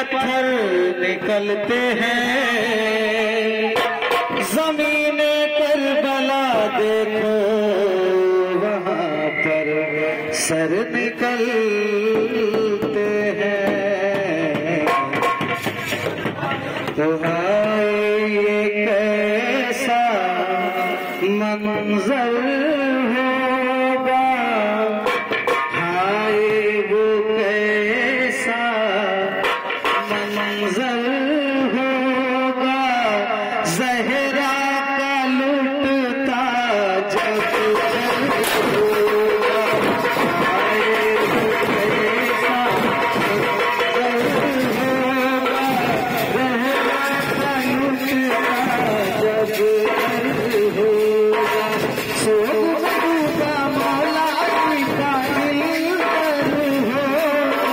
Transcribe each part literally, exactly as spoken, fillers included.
पत्थर निकलते हैं, ज़मीन करबला देखो वहाँ पर सर निकलते हैं। तो हाय ये कैसा मंजर होगा, हाय वो कैसा मंजर होगा, ज़हरा का लुटता जब होगा, हाय वो कैसा मंजर होगा, ज़हरा का लुटता जब होगा। सोग डूबा मौला का दिलबर होगा,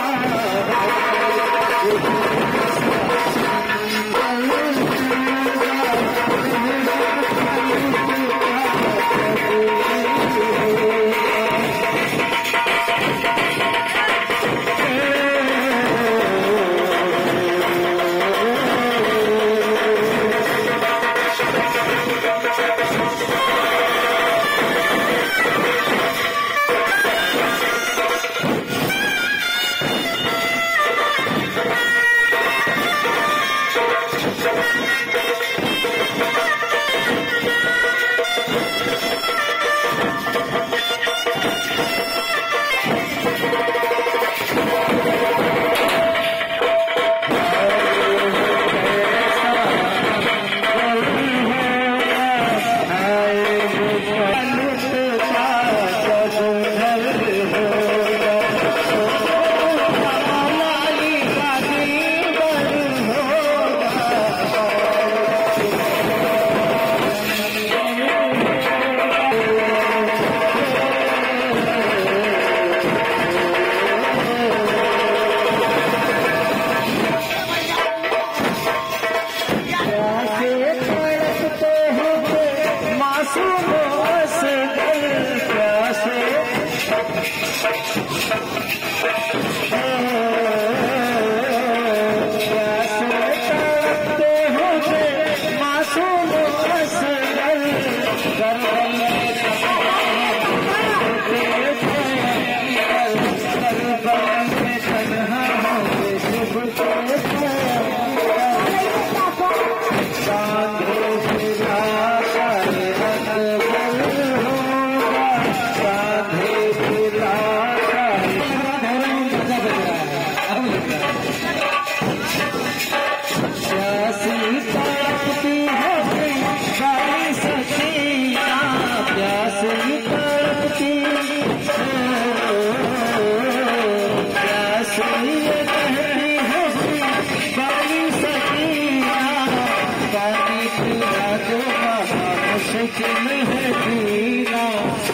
मुश्किल है जीना,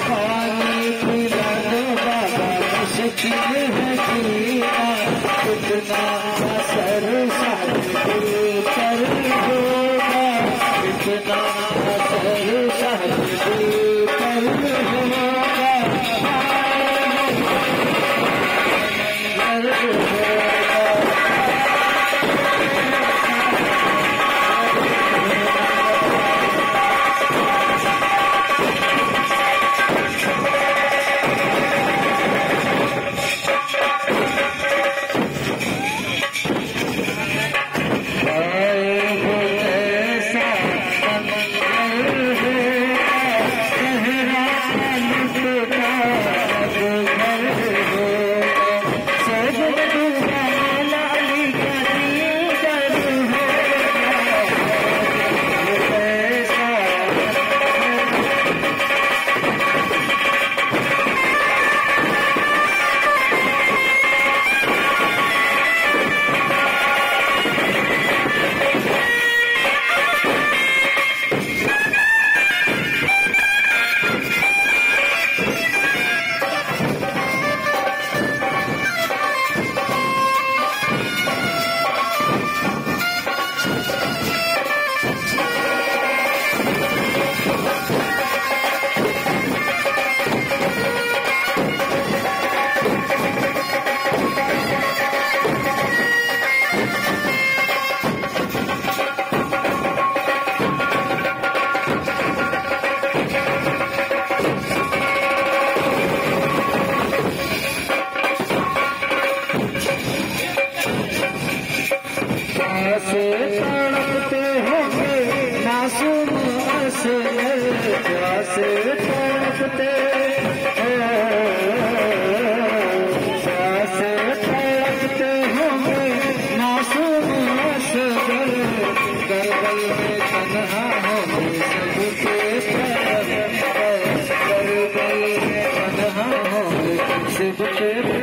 पानी पिला दो बाबा, मुश्किल है जीना, कितना असर शादी कर होगा, कितना असर शादी कर होगा। Thank you. सिर पे